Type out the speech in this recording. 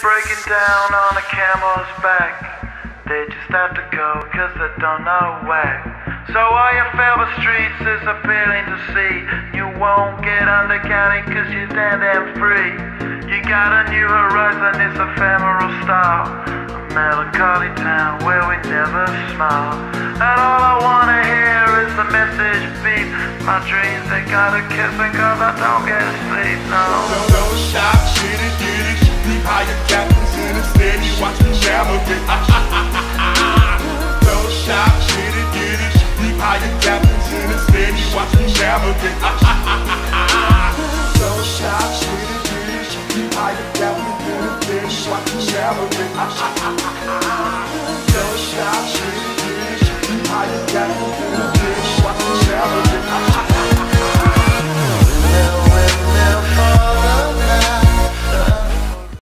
breaking down on a camel's back. They just have to go cause they don't know where. So all your favorite streets is appealing to see. You won't get undercounted cause you're damn free. You got a new horizon, it's ephemeral style. A melancholy town where we never smile. And all I wanna hear is the message beep. My dreams, they gotta kiss me cause I don't get sleep, no. Don't stop, shit it, get it. Deep higher captains in the steady, watch me navigate. Don't stop, shit it, get it. Deep higher captains in the steady, watch me navigate. Don't stop, shit it, get it. Deep higher captains in the steady, watch me navigate. Don't stop, shit it, get it. Deep higher captains in the steady, watch me navigate.